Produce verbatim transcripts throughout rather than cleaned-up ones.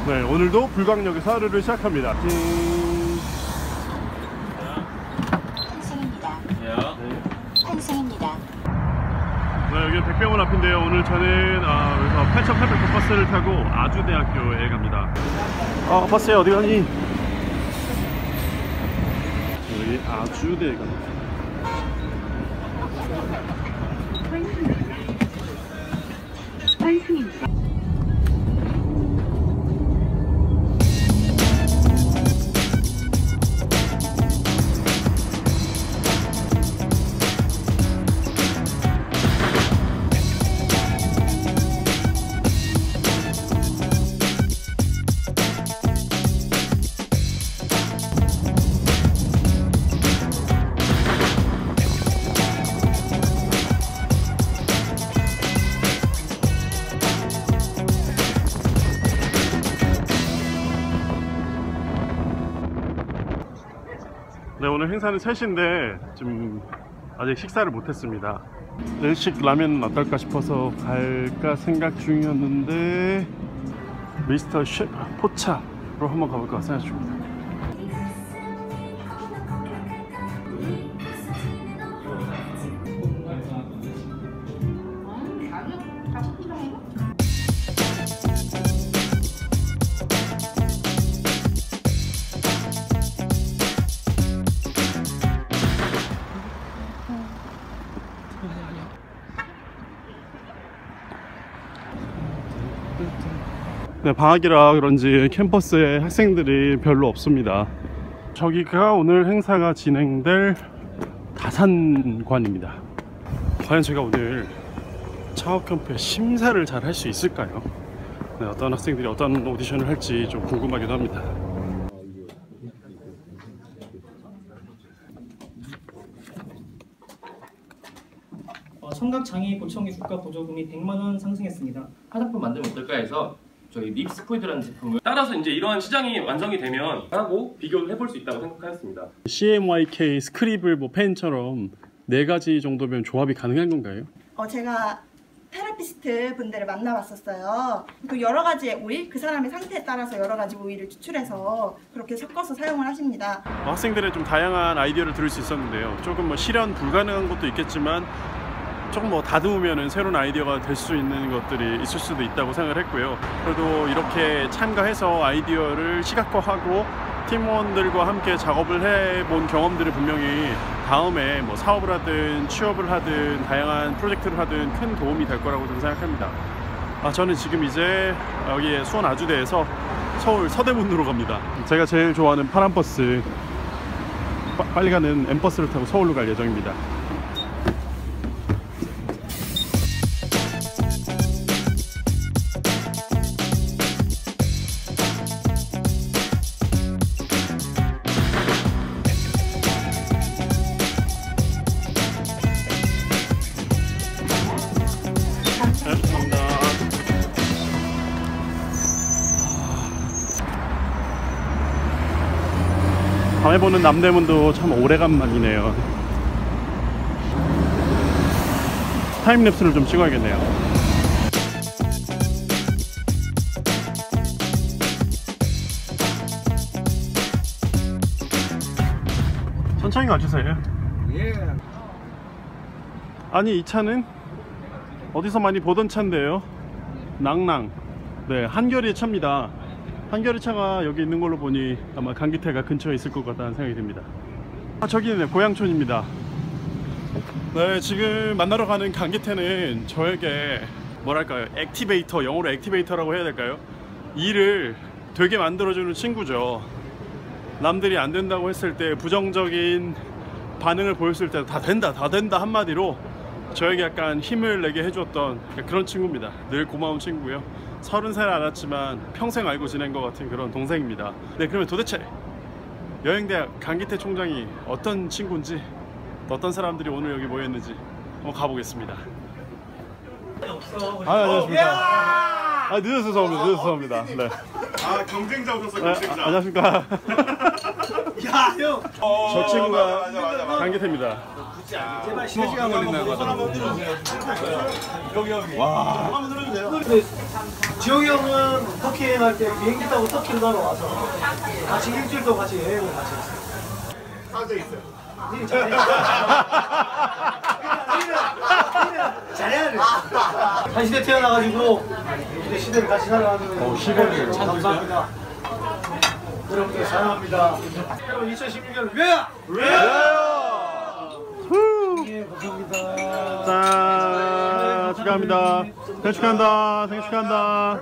네, 오늘도 불광역에서 하루를 시작합니다. 환승입니다. 네. 환승입니다. 네, 여기 백병원 앞인데요. 오늘 저는 아, 여기서 팔천팔백 번 버스를 타고 아주대학교에 갑니다. 아, 버스에 어디 가니? 여기 아주대에 갑니다. 환승입니다. 네, 오늘 행사는 셋인데 지금 아직 식사를 못했습니다. 일식 라면 어떨까 싶어서 갈까 생각 중이었는데 미스터 셰프 포차로 한번 가볼까 생각 중입니다. 네, 방학이라 그런지 캠퍼스에 학생들이 별로 없습니다. 저기가 오늘 행사가 진행될 다산관입니다. 과연 제가 오늘 창업 캠프의 심사를 잘 할 수 있을까요? 네, 어떤 학생들이 어떤 오디션을 할지 좀 궁금하기도 합니다. 청각장애 보청기 주가 보조금이 백만 원 상승했습니다. 화장품 만들면 어떨까 해서 저희 립스포이드라는 제품을 따라서 이제 이러한 시장이 완성이 되면 하고 비교를 해볼 수 있다고 생각하였습니다. 씨엠와이케이, 스크리블, 뭐 펜처럼 네 가지 정도면 조합이 가능한 건가요? 어, 제가 테라피스트 분들을 만나봤었어요. 그 여러 가지의 오일, 그 사람의 상태에 따라서 여러 가지 오일을 추출해서 그렇게 섞어서 사용을 하십니다. 학생들의 좀 다양한 아이디어를 들을 수 있었는데요. 조금 뭐 실현 불가능한 것도 있겠지만 조금 뭐 다듬으면 새로운 아이디어가 될 수 있는 것들이 있을 수도 있다고 생각을 했고요. 그래도 이렇게 참가해서 아이디어를 시각화하고 팀원들과 함께 작업을 해본 경험들이 분명히 다음에 뭐 사업을 하든 취업을 하든 다양한 프로젝트를 하든 큰 도움이 될 거라고 저는 생각합니다. 아, 저는 지금 이제 여기 수원 아주대에서 서울 서대문으로 갑니다. 제가 제일 좋아하는 파란 버스, 빠, 빨리 가는 M버스를 타고 서울로 갈 예정입니다. 밤에 보는 남대문도 참 오래간만이네요. 타임랩스를 좀 찍어야겠네요. 천천히 가주세요. 예. 아니, 이 차는 어디서 많이 보던 차인데요. 낭낭. 네, 한겨레 차입니다. 한겨레 차가 여기 있는 걸로 보니 아마 강기태가 근처에 있을 것 같다는 생각이 듭니다. 아, 저기는 고양촌입니다. 네, 지금 만나러 가는 강기태는 저에게 뭐랄까요, 액티베이터, 영어로 액티베이터라고 해야 될까요? 일을 되게 만들어주는 친구죠. 남들이 안 된다고 했을 때, 부정적인 반응을 보였을 때 다 된다 다 된다 한마디로 저에게 약간 힘을 내게 해주었던 그런 친구입니다. 늘 고마운 친구고요. 서른 살 알았지만 평생 알고 지낸 것 같은 그런 동생입니다. 네, 그러면 도대체 여행대학 강기태 총장이 어떤 친구인지, 어떤 사람들이 오늘 여기 모였는지 한번 가보겠습니다. 아, 안녕하십니까. 아, 늦어서 죄송합니다. 늦어서 죄송합니다. 네. 아, 경쟁자 오셨어, 경쟁자. 아, 안녕하십니까. 야, 형. 저 친구가 맞아, 맞아, 맞아. 강기태입니다. 제발 세 시간 걸린다고 하더라고. 여기 여기. 와. 한번 들어주세요. 지용이 형은 터키 갈 때 비행기 타고 터키를 가러 와서 같이 일주일 동안 같이 여행을 같이 했어요. 싸져 있어요. 니 잘해. 잘해야 돼. 한 시대 태어나가지고 이제 시대를 같이 살아가는 어, 시대를. 참 감사합니다. 여러분들 사랑합니다. 여러분 이천십육 년을 위하여! 예, 감사합니다. 짠! 축하합니다. 생일 축하한다. 생일 축하한다.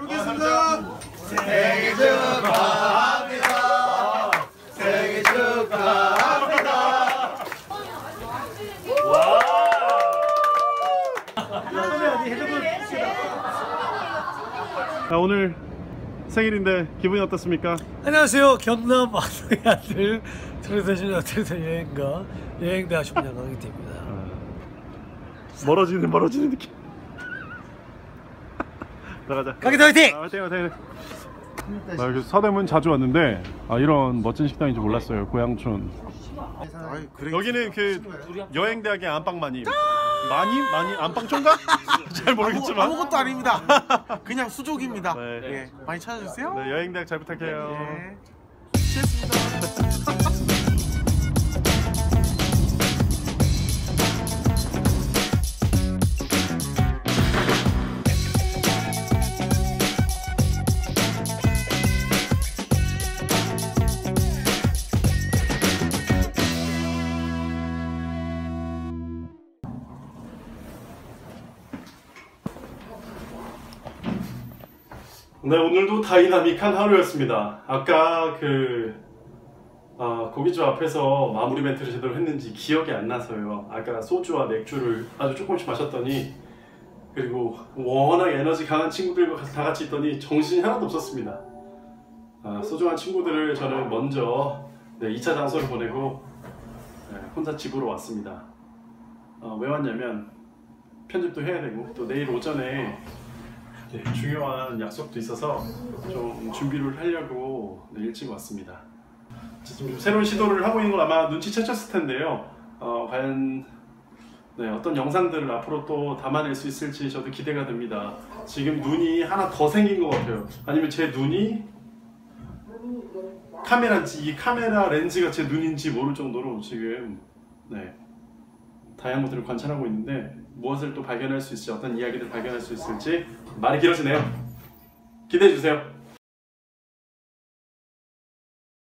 생일 축하합니다. 생일 축하합니다. 자, 오늘 생일인데 기분이 어떻습니까? 안녕하세요. 경남 마동의 아들 트레디션 호텔에서 여행가 여행대학 총장 강희태입니다. 멀어지는 멀어지는 느낌. 나가자. 강희태 화이팅! 아, 화이팅 화이팅. 나 여기 서대문 자주 왔는데 아, 이런 멋진 식당인 줄 몰랐어요. 고향촌. 여기는 그 여행대학의 안방마님. 마님? 마님? 안방촌가? 잘 모르겠지만 아무것도 아닙니다. 그냥 수족입니다. 네. 예, 많이 찾아주세요. 네, 여행대학 잘 부탁해요. 예. 취했습니다. 네, 오늘도 다이나믹한 하루였습니다. 아까 그 아, 고깃집 앞에서 마무리 멘트를 제대로 했는지 기억이 안 나서요. 아까 소주와 맥주를 아주 조금씩 마셨더니 그리고 워낙 에너지 강한 친구들과 다 같이 있더니 정신이 하나도 없었습니다. 아, 소중한 친구들을 저는 먼저 네, 이 차 장소를 보내고 네, 혼자 집으로 왔습니다. 어, 왜 왔냐면 편집도 해야 되고 또 내일 오전에 네, 중요한 약속도 있어서 좀 준비를 하려고 네, 일찍 왔습니다. 지금 새로운 시도를 하고 있는 걸 아마 눈치채셨을 텐데요. 어, 과연 네, 어떤 영상들을 앞으로 또 담아낼 수 있을지 저도 기대가 됩니다. 지금 눈이 하나 더 생긴 것 같아요. 아니면 제 눈이 카메라인지 이 카메라 렌즈가 제 눈인지 모를 정도로 지금 네, 다양한 것들을 관찰하고 있는데 무엇을 또 발견할 수 있을지 어떤 이야기를 발견할 수 있을지 말이 길어지네요. 기대해 주세요.